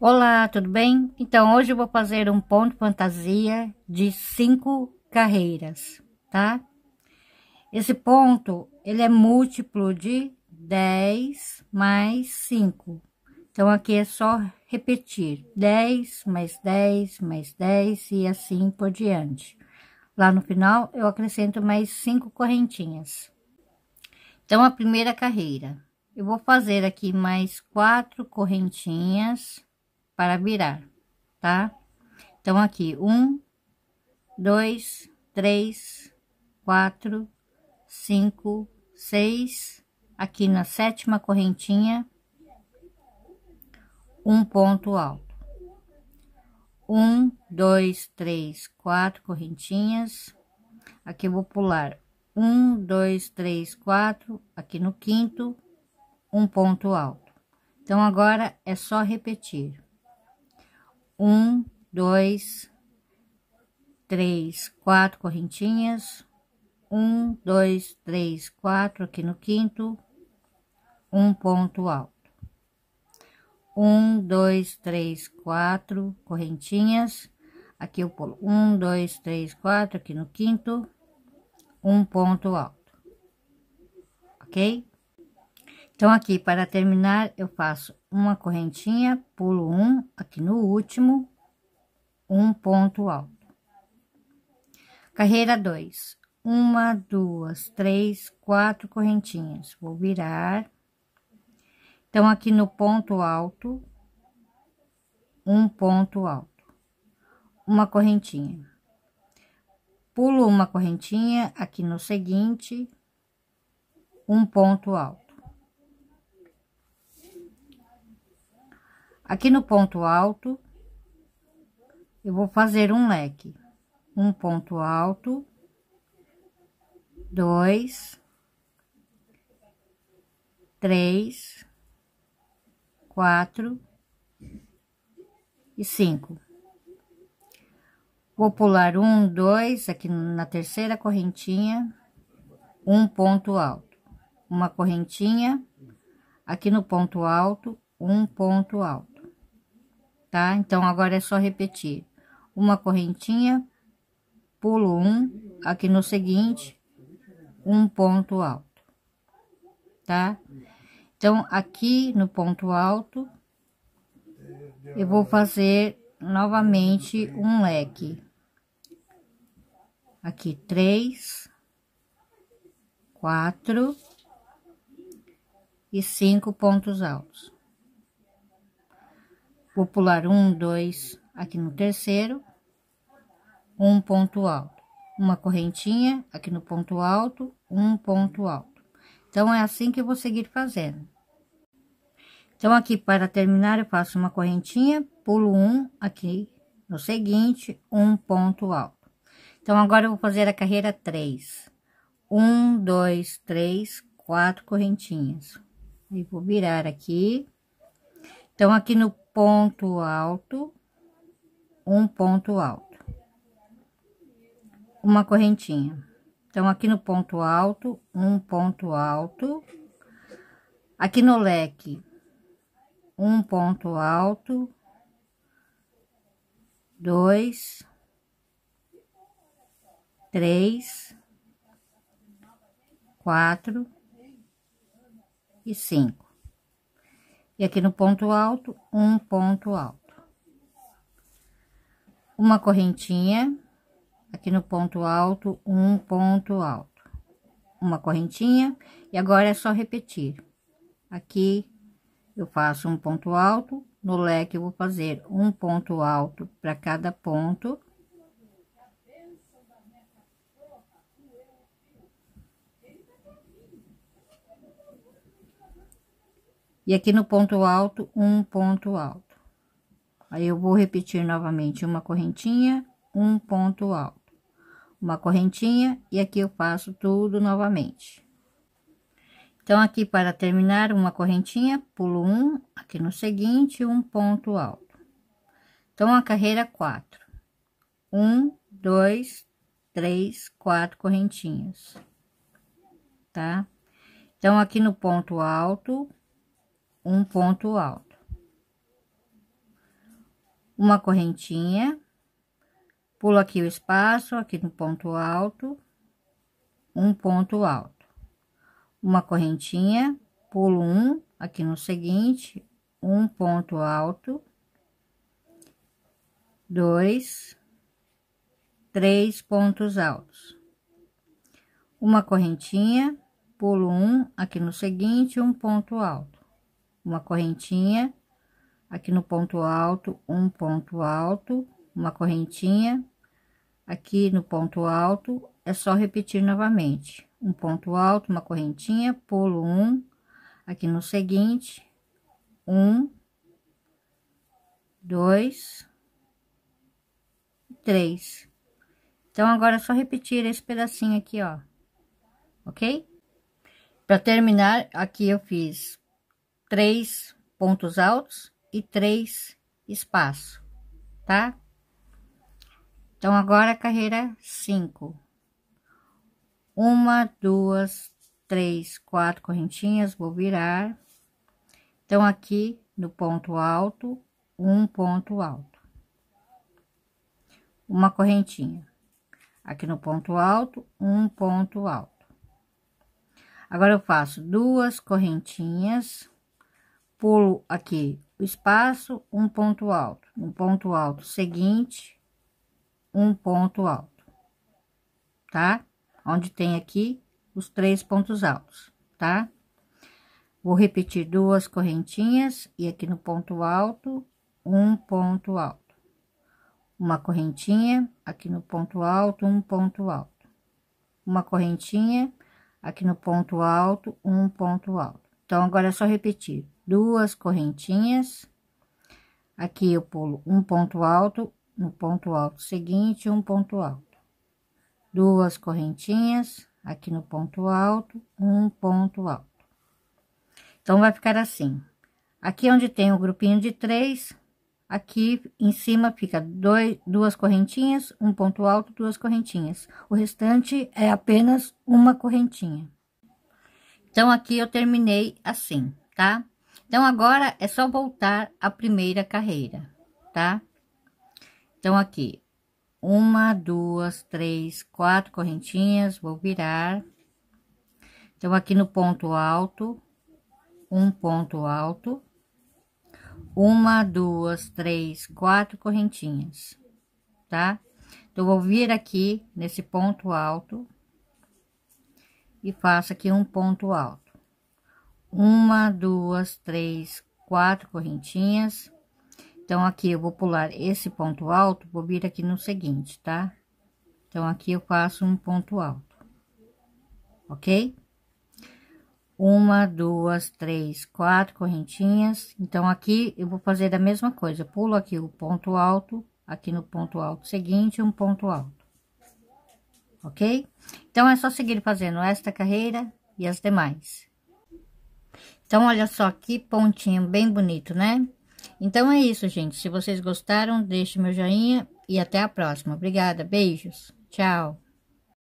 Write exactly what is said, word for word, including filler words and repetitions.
Olá, tudo bem? Então, hoje eu vou fazer um ponto fantasia de cinco carreiras, tá? Esse ponto, ele é múltiplo de dez mais cinco. Então, aqui é só repetir dez mais dez mais dez e assim por diante. Lá no final, eu acrescento mais cinco correntinhas. Então, a primeira carreira, eu vou fazer aqui mais quatro correntinhas para virar, tá? Então, aqui, um, dois, três, quatro, cinco, seis. Aqui na sétima correntinha, um ponto alto. Um, dois, três, quatro correntinhas. Aqui eu vou pular um, dois, três, quatro. Aqui no quinto, um ponto alto. Então, agora é só repetir. Um, dois, três, quatro correntinhas, um, dois, três, quatro aqui no quinto, um ponto alto. Um, dois, três, quatro correntinhas, aqui eu pulo um, dois, três, quatro aqui no quinto, um ponto alto, ok? Então, aqui para terminar, eu faço uma correntinha, pulo um aqui no último, um ponto alto. Carreira dois, uma, duas, três, quatro correntinhas, vou virar. Então, aqui no ponto alto, um ponto alto, uma correntinha. Pulo uma correntinha, aqui no seguinte, um ponto alto. Aqui no ponto alto, eu vou fazer um leque. Um ponto alto, dois, três, quatro e cinco. Vou pular um, dois, aqui na terceira correntinha, um ponto alto, uma correntinha, aqui no ponto alto, um ponto alto, tá? Então, agora é só repetir. Uma correntinha, pulo um, aqui no seguinte, um ponto alto, tá? Então, aqui no ponto alto, eu vou fazer novamente um leque. Aqui, três, quatro e cinco pontos altos. Vou pular um, dois, aqui no terceiro, um ponto alto. Uma correntinha, aqui no ponto alto, um ponto alto. Então, é assim que eu vou seguir fazendo. Então, aqui para terminar, eu faço uma correntinha, pulo um, aqui no seguinte, um ponto alto. Então, agora eu vou fazer a carreira três. Um, dois, três, quatro correntinhas. E vou virar aqui. Então, aqui no ponto alto, um ponto alto. Uma correntinha. Então, aqui no ponto alto, um ponto alto. Aqui no leque, um ponto alto, dois, três, quatro e cinco. E aqui no ponto alto, um ponto alto. Uma correntinha, aqui no ponto alto, um ponto alto. Uma correntinha, e agora é só repetir. Aqui eu faço um ponto alto, no leque eu vou fazer um ponto alto para cada ponto. E aqui no ponto alto, um ponto alto. Aí eu vou repetir novamente uma correntinha, um ponto alto. Uma correntinha, e aqui eu faço tudo novamente. Então, aqui para terminar, uma correntinha, pulo um, aqui no seguinte, um ponto alto. Então, a carreira quatro. Um, dois, três, quatro correntinhas, tá? Então, aqui no ponto alto, um ponto alto. uma correntinha, pulo aqui o espaço, aqui no ponto alto, um ponto alto, uma correntinha, pulo um, aqui no seguinte, um ponto alto, dois, três pontos altos, uma correntinha, pulo um, aqui no seguinte, um ponto alto, uma correntinha, aqui no ponto alto, um ponto alto, uma correntinha, aqui no ponto alto, é só repetir novamente, um ponto alto, uma correntinha, pulo um, aqui no seguinte, um, dois, três. Então, agora é só repetir esse pedacinho aqui, ó, ok? Para terminar, aqui eu fiz três pontos altos e três espaços, tá? Então, agora a carreira cinco. Uma, duas, três, quatro correntinhas, vou virar. Então, aqui no ponto alto, um ponto alto. Uma correntinha. Aqui no ponto alto, um ponto alto. Agora, eu faço duas correntinhas, pulo aqui o espaço, um ponto alto. No ponto alto seguinte, um ponto alto, tá? Onde tem aqui os três pontos altos, tá? Vou repetir duas correntinhas e aqui no ponto alto, um ponto alto. Uma correntinha, aqui no ponto alto, um ponto alto. Uma correntinha, aqui no ponto alto, um ponto alto. Então, agora é só repetir duas correntinhas, aqui eu pulo um ponto alto, no ponto alto seguinte, um ponto alto, duas correntinhas, aqui no ponto alto, um ponto alto. Então, vai ficar assim, aqui onde tem o grupinho de três, aqui em cima fica dois, duas correntinhas, um ponto alto, duas correntinhas, o restante é apenas uma correntinha. Então, aqui eu terminei assim, tá? Então, agora é só voltar à primeira carreira, tá? Então, aqui, uma, duas, três, quatro correntinhas, vou virar. Então, aqui no ponto alto, um ponto alto, uma, duas, três, quatro correntinhas, tá? Então, vou vir aqui nesse ponto alto e faço aqui um ponto alto, uma, duas, três, quatro correntinhas. Então, aqui eu vou pular esse ponto alto, vou vir aqui no seguinte, tá? Então, aqui eu faço um ponto alto, ok? Uma, duas, três, quatro correntinhas. Então, aqui eu vou fazer da mesma coisa, pulo aqui o ponto alto, aqui no ponto alto seguinte, um ponto alto, ok? Então, é só seguir fazendo esta carreira e as demais. Então, olha só que pontinho bem bonito, né? Então, é isso, gente. Se vocês gostaram, deixe meu joinha e até a próxima. Obrigada, beijos, tchau.